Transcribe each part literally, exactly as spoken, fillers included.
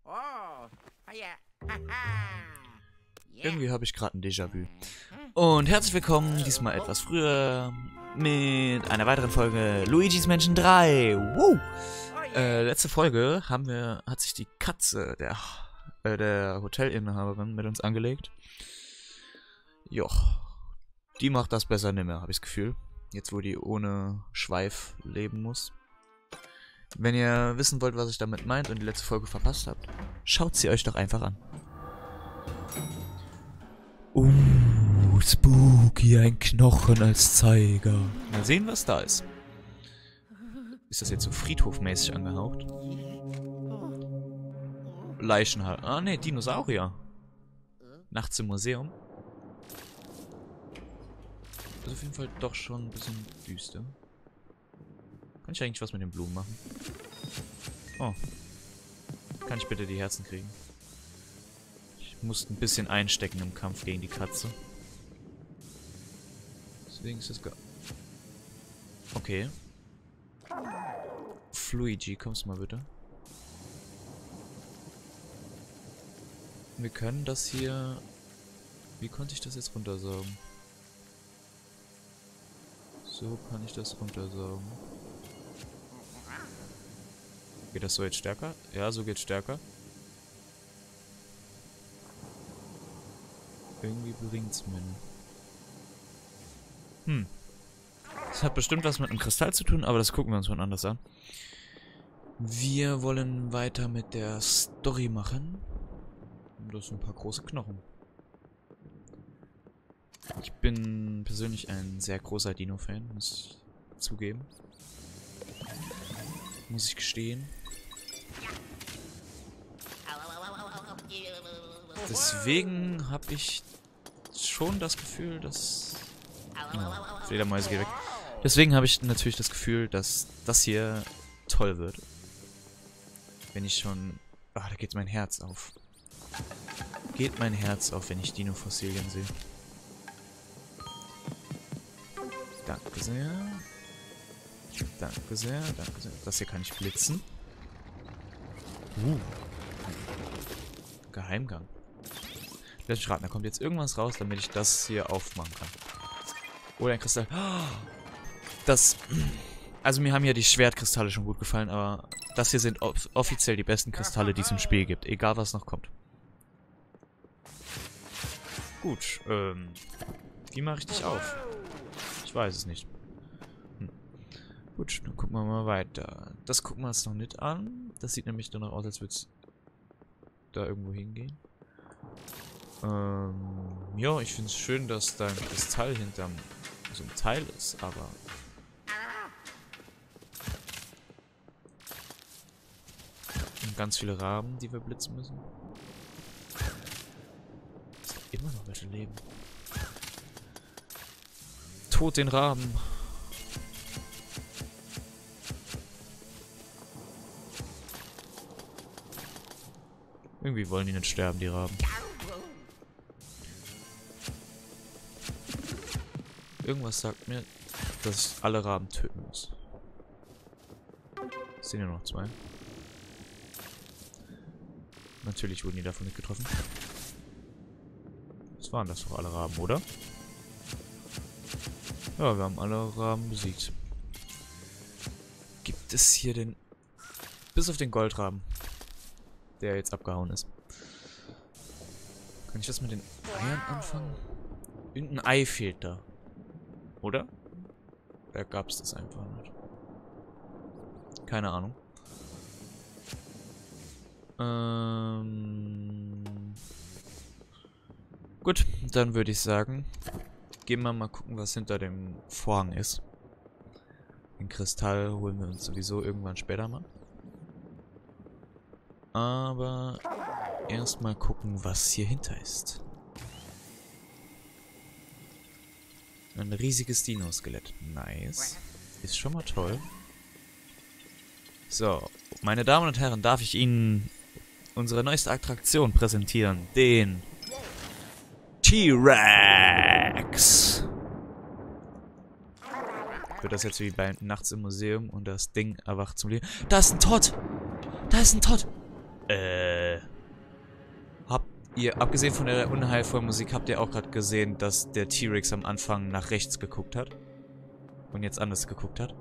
Irgendwie habe ich gerade ein Déjà-vu. Und herzlich willkommen, diesmal etwas früher, mit einer weiteren Folge Luigi's Mansion drei. Woo! Äh, letzte Folge haben wir, hat sich die Katze der, äh, der Hotelinhaberin mit uns angelegt. Joch. Die macht das besser nimmer, habe ich das Gefühl. Jetzt, wo die ohne Schweif leben muss. Wenn ihr wissen wollt, was ich damit meint und die letzte Folge verpasst habt, schaut sie euch doch einfach an. Uh, spooky, ein Knochen als Zeiger. Mal sehen, was da ist. Ist das jetzt so friedhofmäßig angehaucht? Leichenhall. Ah, ne, Dinosaurier. Nachts im Museum. Das ist auf jeden Fall doch schon ein bisschen düster. Kann ich eigentlich was mit den Blumen machen? Oh. Kann ich bitte die Herzen kriegen? Ich muss ein bisschen einstecken im Kampf gegen die Katze. Deswegen ist das gar... Okay. Luigi, kommst du mal bitte? Wir können das hier... Wie konnte ich das jetzt runtersaugen? So kann ich das runtersaugen. Geht das so jetzt stärker? Ja, so geht's stärker. Irgendwie bringt's mir nicht. Hm. Das hat bestimmt was mit einem Kristall zu tun, aber das gucken wir uns mal anders an. Wir wollen weiter mit der Story machen. Das sind ein paar große Knochen. Ich bin persönlich ein sehr großer Dino-Fan, muss ich zugeben. Muss ich gestehen. Deswegen habe ich schon das Gefühl, dass... Oh, Fledermäuse geht weg. Deswegen habe ich natürlich das Gefühl, dass das hier toll wird. Wenn ich schon... Ah, da geht mein Herz auf. Geht mein Herz auf, wenn ich Dino-Fossilien sehe. Danke sehr. Danke sehr, danke sehr. Das hier kann ich blitzen. Uh. Geheimgang. Lass mich raten, da kommt jetzt irgendwas raus, damit ich das hier aufmachen kann. Oder ein Kristall. Das... Also mir haben ja die Schwertkristalle schon gut gefallen, aber das hier sind off offiziell die besten Kristalle, die es im Spiel gibt. Egal, was noch kommt. Gut, ähm... wie mache ich dich auf? Ich weiß es nicht. Hm. Gut, dann gucken wir mal weiter. Das gucken wir uns noch nicht an. Das sieht nämlich danach aus, als würde es da irgendwo hingehen. Ähm, ja, ich finde es schön, dass da ein Kristall hinterm so ein Teil ist, aber... Und ganz viele Raben, die wir blitzen müssen. Es sind immer noch welche leben. Tod den Raben. Irgendwie wollen die nicht sterben, die Raben. Irgendwas sagt mir, dass ich alle Raben töten muss. Es sind ja noch zwei. Natürlich wurden die davon nicht getroffen. Das waren das doch alle Raben, oder? Ja, wir haben alle Raben besiegt. Gibt es hier den... Bis auf den Goldraben. Der jetzt abgehauen ist. Kann ich das mit den Eiern anfangen? Irgendein Ei fehlt da. Oder? Da gab es das einfach nicht. Keine Ahnung. Ähm... Gut, dann würde ich sagen... Gehen wir mal gucken, was hinter dem Vorhang ist. Den Kristall holen wir uns sowieso irgendwann später mal. Aber erstmal gucken, was hier hinter ist. Ein riesiges Dino-Skelett. Nice. Ist schon mal toll. So, meine Damen und Herren, darf ich Ihnen unsere neueste Attraktion präsentieren. Den... T-Rex! Wird das jetzt wie bei Nachts im Museum und das Ding erwacht zum Leben? Da ist ein Todd! Da ist ein Todd! Äh... ihr, abgesehen von der unheilvollen Musik, habt ihr auch gerade gesehen, dass der T-Rex am Anfang nach rechts geguckt hat. Und jetzt anders geguckt hat.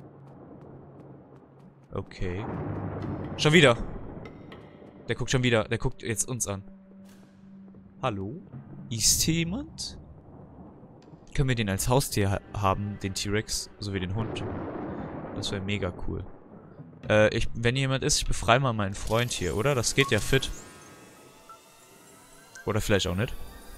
Okay. Schon wieder. Der guckt schon wieder. Der guckt jetzt uns an. Hallo? Ist hier jemand? Können wir den als Haustier ha haben, den T-Rex, sowie den Hund? Das wäre mega cool. Äh, ich, wenn jemand ist, ich befreie mal meinen Freund hier, oder? Das geht ja fit. Oder vielleicht auch nicht.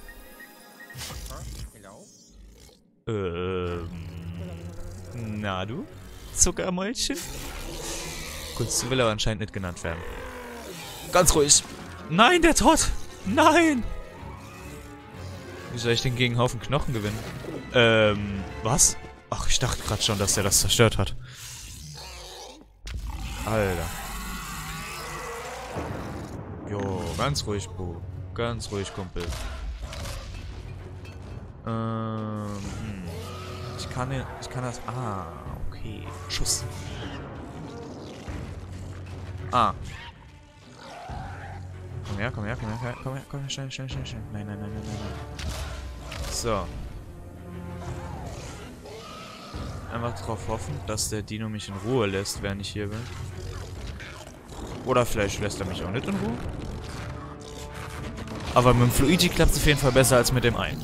Ähm... Na du? Zuckermäulchen? Kurz will aber anscheinend nicht genannt werden. Ganz ruhig. Nein, der Tod! Nein! Wie soll ich denn gegen einen Haufen Knochen gewinnen? Ähm, was? Ach, ich dachte gerade schon, dass der das zerstört hat. Alter. Jo, ganz ruhig, Bro. Ganz ruhig, Kumpel. Ähm, hm. Ich kann den, ich kann das... Ah, okay. Schuss. Ah. Komm her, komm her, komm her, komm her, komm her, schnell, schnell, schnell, schnell. Nein, nein, nein, nein, nein, nein. So. Einfach darauf hoffen, dass der Dino mich in Ruhe lässt, während ich hier bin. Oder vielleicht lässt er mich auch nicht in Ruhe. Aber mit dem Fluigi klappt es auf jeden Fall besser als mit dem einen.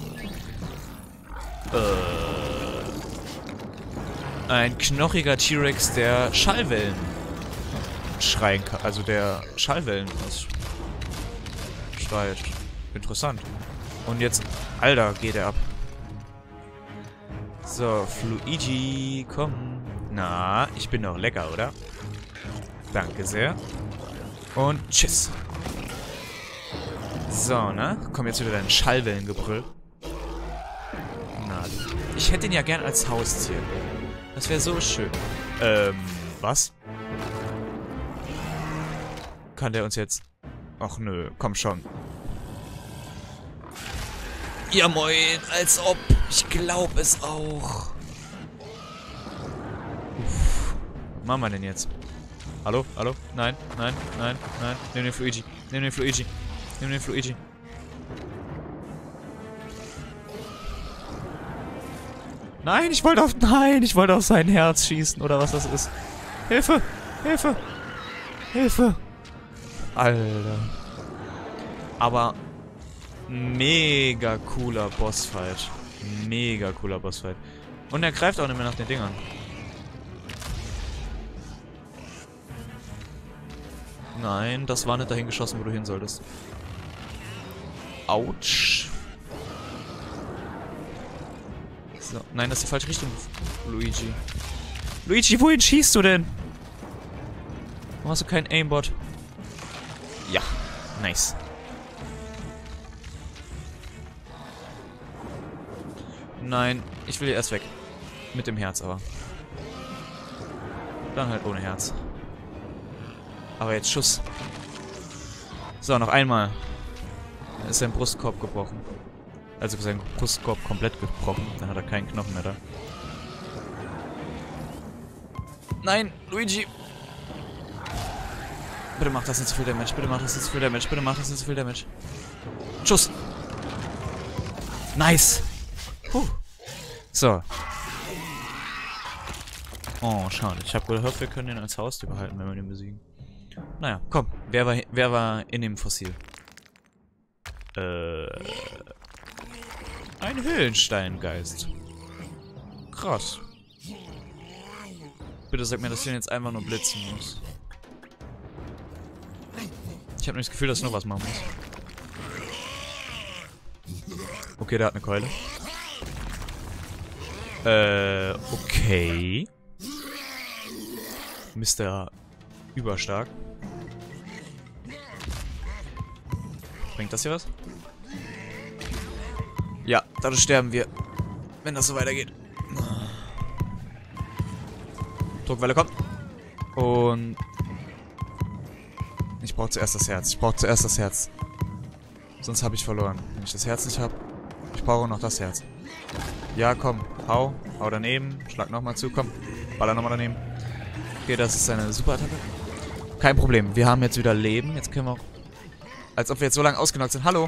Äh. Ein knochiger T-Rex, der Schallwellen schreien kann. Also der Schallwellen schreit. Interessant. Und jetzt... Alter, geht er ab. So, Fluigi, komm. Na, ich bin doch lecker, oder? Danke sehr. Und tschüss. So, ne? Komm jetzt wieder dein Schallwellengebrüll. Na, ich hätte ihn ja gern als Haustier. Das wäre so schön. Ähm, was? Kann der uns jetzt... Ach nö, komm schon. Ja moin, als ob. Ich glaube es auch. Uff. Was machen wir denn jetzt? Hallo? Hallo? Nein, nein, nein, nein. Nimm den Fluigi. Nimm den Fluigi. Nimm den Fluigi. Nein, ich wollte auf... Nein, ich wollte auf sein Herz schießen. Oder was das ist. Hilfe! Hilfe! Hilfe! Alter. Aber... Mega cooler Bossfight. Mega cooler Bossfight. Und er greift auch nicht mehr nach den Dingern. Nein, das war nicht dahin geschossen, wo du hin solltest. Autsch. So, nein, das ist die falsche Richtung, Luigi. Luigi, wohin schießt du denn? Warum hast du keinen Aimbot? Ja, nice. Nein, ich will hier erst weg. Mit dem Herz aber. Dann halt ohne Herz. Aber jetzt Schuss. So, noch einmal. Dann ist sein Brustkorb gebrochen. Also sein Brustkorb komplett gebrochen. Dann hat er keinen Knochen mehr da. Nein, Luigi! Bitte mach das nicht zu viel Damage. Bitte mach das nicht zu viel Damage. Bitte mach das nicht zu viel Damage. Schuss! Nice! Puh. So. Oh, schade. Ich habe gehofft, wir können den als Haustier behalten, wenn wir den besiegen. Naja, komm. Wer war, wer war in dem Fossil? Äh... Ein Höhlensteingeist. Krass. Bitte sag mir, dass ich den jetzt einfach nur blitzen muss. Ich habe nicht das Gefühl, dass ich noch was machen muss. Okay, der hat eine Keule. Äh, okay. Mister Überstark. Bringt das hier was? Ja, dadurch sterben wir. Wenn das so weitergeht. Druckwelle kommt. Und... Ich brauche zuerst das Herz. Ich brauche zuerst das Herz. Sonst habe ich verloren. Wenn ich das Herz nicht habe, ich brauche noch das Herz. Ja, komm. Hau. Hau daneben. Schlag nochmal zu. Komm. Baller nochmal daneben. Okay, das ist eine super Attacke. Kein Problem. Wir haben jetzt wieder Leben. Jetzt können wir auch... Als ob wir jetzt so lange ausgenockt sind. Hallo.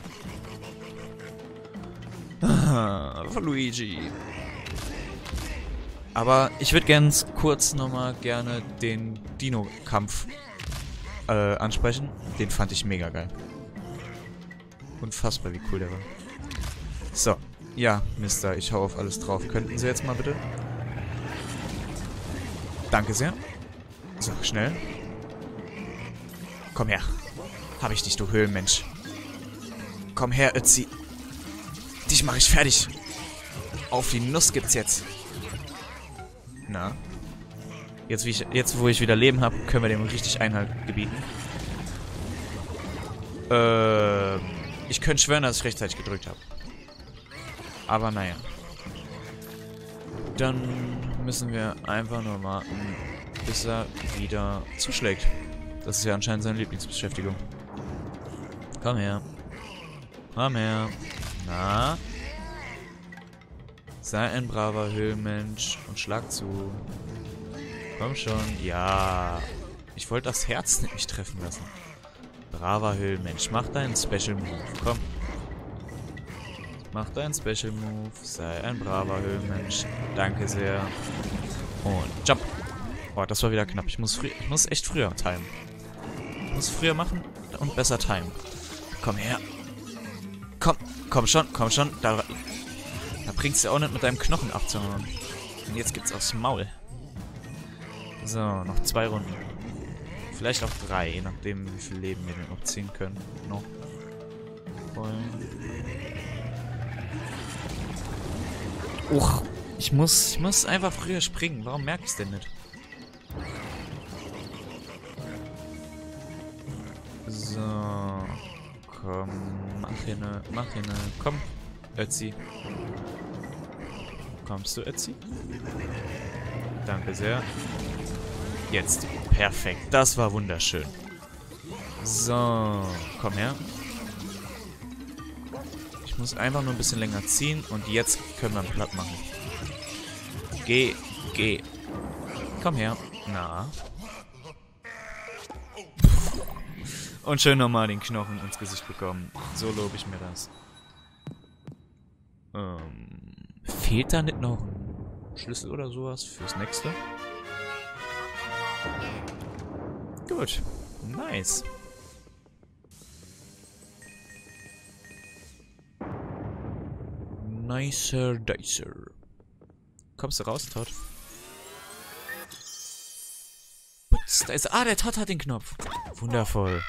Ah, Luigi. Aber ich würde ganz kurz nochmal gerne den Dino-Kampf äh, ansprechen. Den fand ich mega geil. Unfassbar, wie cool der war. So. Ja, Mister, ich hau auf alles drauf. Könnten Sie jetzt mal bitte? Danke sehr. So, schnell. Komm her. Hab ich dich, du Höhlenmensch. Komm her, Ötzi. Dich mache ich fertig. Auf die Nuss gibt's jetzt. Na? Jetzt, wie ich, jetzt wo ich wieder Leben habe, können wir dem richtig Einhalt gebieten. Äh, ich könnte schwören, dass ich rechtzeitig gedrückt habe. Aber naja. Dann müssen wir einfach nur warten, bis er wieder zuschlägt. Das ist ja anscheinend seine Lieblingsbeschäftigung. Komm her. Komm her. Na? Sei ein braver Höhlenmensch und schlag zu. Komm schon. Ja. Ich wollte das Herz nicht treffen lassen. Braver Höhlenmensch. Mach deinen Special Move. Komm. Mach deinen Special Move. Sei ein braver Höhlenmensch. Danke sehr. Und jump. Oh, das war wieder knapp. Ich muss, ich muss echt früher timen. Ich muss früher machen und besser timen. Komm her. Komm. Komm schon. Komm schon. Da, da bringst du auch nicht mit deinem Knochen abzuhauen. Und jetzt gibt's aufs Maul. So, noch zwei Runden. Vielleicht auch drei, je nachdem, wie viel Leben wir noch ziehen können. Noch. Uch, ich muss, ich muss einfach früher springen. Warum merke ich es denn nicht? So. Komm, mach hier ne, mach hier ne. Komm, Ötzi. Kommst du, Ötzi? Danke sehr. Jetzt. Perfekt. Das war wunderschön. So. Komm her. Ich muss einfach nur ein bisschen länger ziehen und jetzt können wir ihn platt machen. Geh. Geh. Komm her. Na. Und schön nochmal den Knochen ins Gesicht bekommen. So lobe ich mir das. Ähm, fehlt da nicht noch ein Schlüssel oder sowas fürs nächste? Gut. Nice. Nicer Dicer. Kommst du raus, Todd? Putz, da ist... Ah, der Todd hat den Knopf. Wundervoll.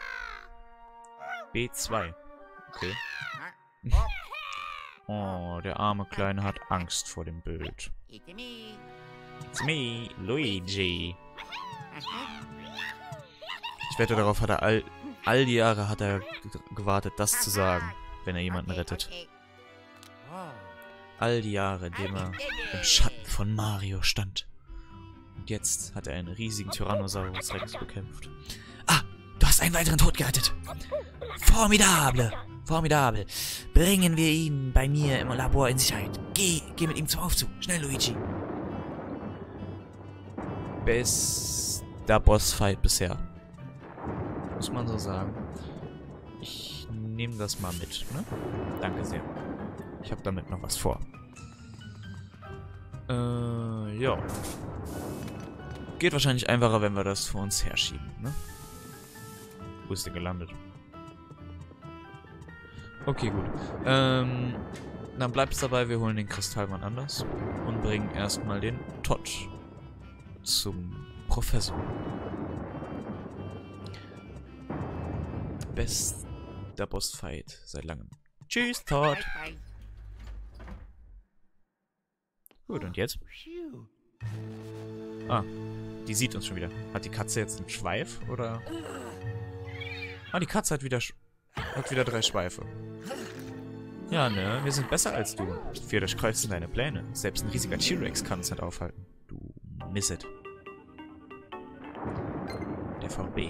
B zwei. Okay. Oh, der arme Kleine hat Angst vor dem Bild. It's me, Luigi. Ich wette, darauf hat er all, all die Jahre hat er gewartet, das zu sagen, wenn er jemanden rettet. All die Jahre, in dem er im Schatten von Mario stand. Und jetzt hat er einen riesigen Tyrannosaurus Rex bekämpft. Ah, du hast einen weiteren Tod gerettet. Formidable, formidable. Bringen wir ihn bei mir im Labor in Sicherheit. Geh, geh mit ihm zum Aufzug. Schnell, Luigi. Bester Bossfight bisher. Muss man so sagen. Ich nehme das mal mit, ne? Danke sehr. Ich habe damit noch was vor. Äh, ja. Geht wahrscheinlich einfacher, wenn wir das vor uns herschieben, ne? Wo ist der gelandet? Okay, gut. Ähm, dann bleibt es dabei, wir holen den Kristallmann anders und bringen erstmal den Todd zum Professor. Bester Bossfight seit langem. Tschüss, Todd. Gut, und jetzt? Ah, die sieht uns schon wieder. Hat die Katze jetzt einen Schweif, oder? Ah, die Katze hat wieder, hat wieder drei Schweife. Ja, ne? Wir sind besser als du. Wir durchkreuzen deine Pläne. Selbst ein riesiger T-Rex kann uns nicht aufhalten. Du Misset. Der V B.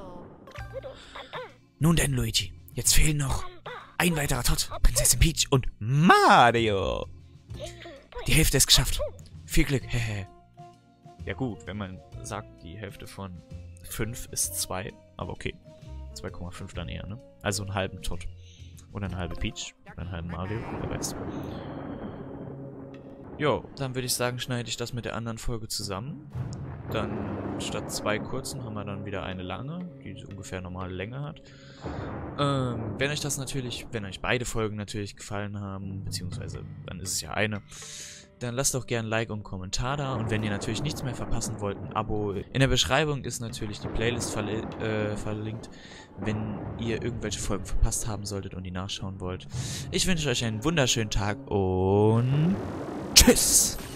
Nun denn, Luigi. Jetzt fehlen noch ein weiterer Todd, Prinzessin Peach und Mario. Die Hälfte ist geschafft. Viel Glück. Hehe. Ja gut, wenn man sagt, die Hälfte von fünf ist zwei. Aber okay. zwei Komma fünf dann eher, ne? Also einen halben Todd. Oder eine halbe Peach. Oder einen halben Mario, wer weiß. Jo, dann würde ich sagen, schneide ich das mit der anderen Folge zusammen. Dann statt zwei kurzen haben wir dann wieder eine lange, die so ungefähr normale Länge hat. Ähm, wenn euch das natürlich, wenn euch beide Folgen natürlich gefallen haben, beziehungsweise dann ist es ja eine, dann lasst doch gerne ein Like und einen Kommentar da. Und wenn ihr natürlich nichts mehr verpassen wollt, ein Abo. In der Beschreibung ist natürlich die Playlist verli äh, verlinkt, wenn ihr irgendwelche Folgen verpasst haben solltet und die nachschauen wollt. Ich wünsche euch einen wunderschönen Tag und tschüss!